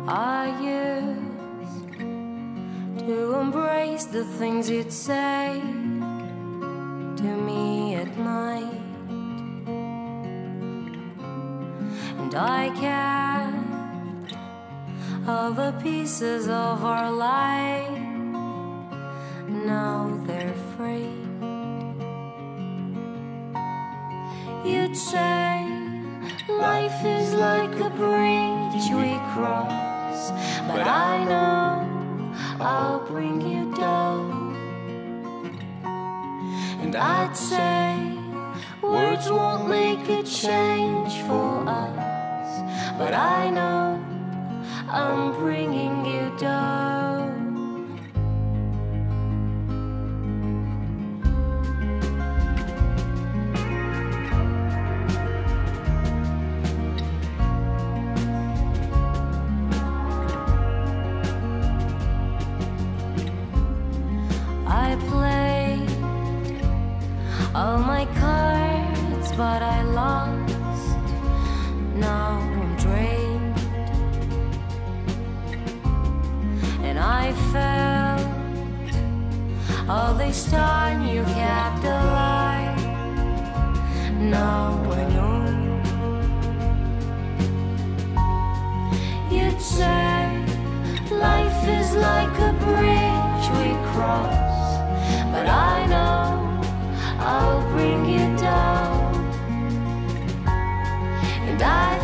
I used to embrace the things you'd say to me at night, and I kept all the pieces of our life. Now they're free. You'd say life is like a bridge we cross, but I know I'll bring you down. And I'd say words won't make a change for us, but I know I'm bringing you down. I played all my cards, but I lost. Now I'm drained, and I felt all this time you kept alive. Now I know. You'd say life is like a bridge we cross, but I know I'll bring you down. And I